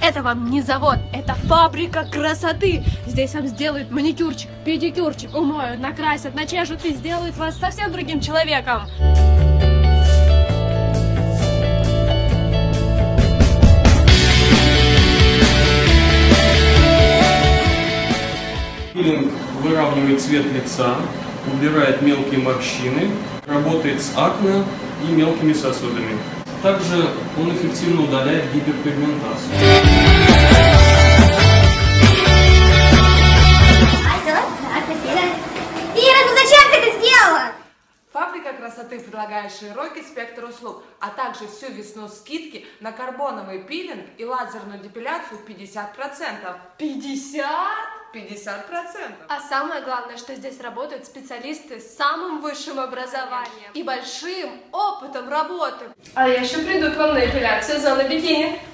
Это вам не завод, это фабрика красоты. Здесь вам сделают маникюрчик, педикюрчик, умоют, накрасят, начешут и сделают вас совсем другим человеком. Пилинг выравнивает цвет лица, убирает мелкие морщины, работает с акне и мелкими сосудами. Также он эффективно удаляет гиперпигментацию. Ира, ну зачем ты это сделала? Фабрика красоты предлагает широкий спектр услуг, а также всю весну скидки на карбоновый пилинг и лазерную депиляцию 50%. 50? 50%. А самое главное, что здесь работают специалисты с самым высшим образованием и большим опытом работы. А я еще приду к вам на эпиляцию зоны бикини.